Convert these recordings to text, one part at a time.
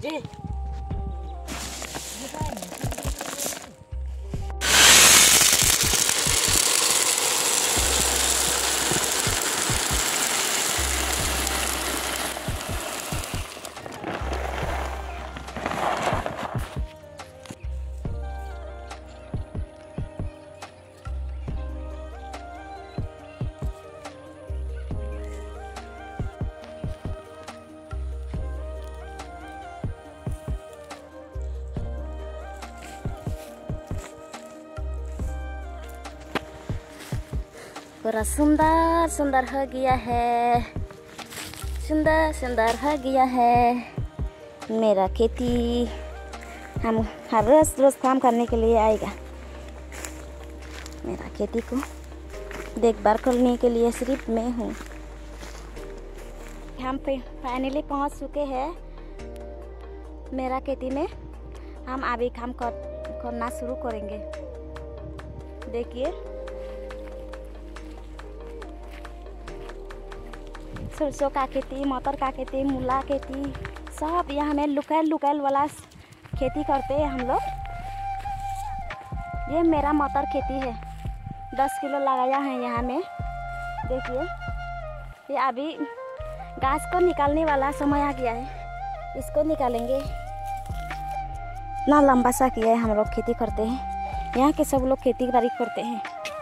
दे। पूरा सुंदर सुंदर हो गया है, सुंदर सुंदर हो गया है मेरा खेती। हम हर रोज रोज काम करने के लिए आएगा। मेरा खेती को देखभाल करने के लिए सिर्फ मैं हूँ। हम फाइनली पहुँच चुके हैं मेरा खेती में। हम अभी काम करना शुरू करेंगे। देखिए सरसों का खेती, मटर का खेती, मूला खेती, सब यहाँ में लुकैल वाला खेती करते हैं हम लोग। ये मेरा मटर खेती है, 10 किलो लगाया है यहाँ में। देखिए ये अभी घास को निकालने वाला समय आ गया है, इसको निकालेंगे। इतना लंबा सा किया है, हम लोग खेती करते हैं। यहाँ के सब लोग खेती बाड़ी करते हैं।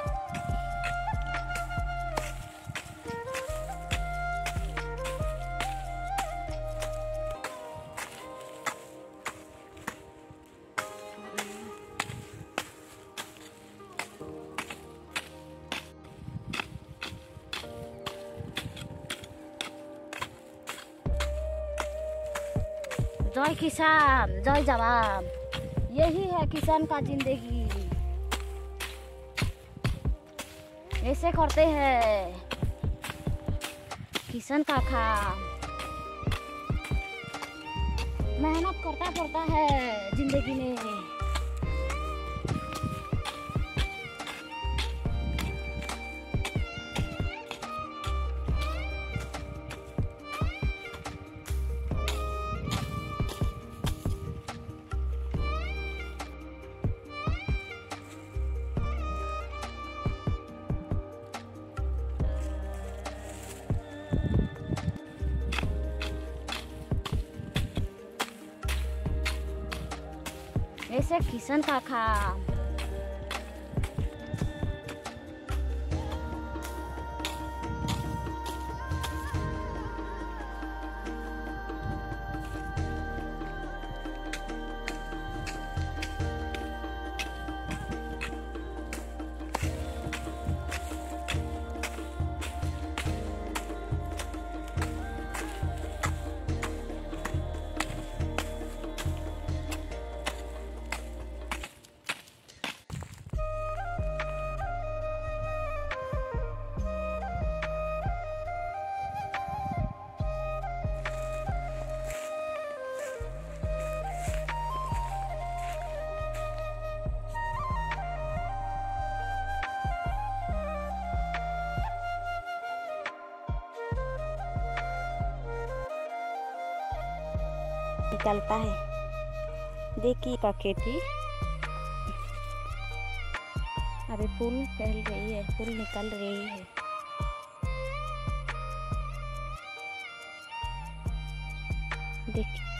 जय किसान, जय जवान, यही है किसान का जिंदगी। ऐसे करते हैं किसान का काम। मेहनत करता पड़ता है जिंदगी में। ऐसे किसान का काम। निकलता है। देखिए का खेती अभी फूल फैल रही है, फूल निकल रही है। देखिए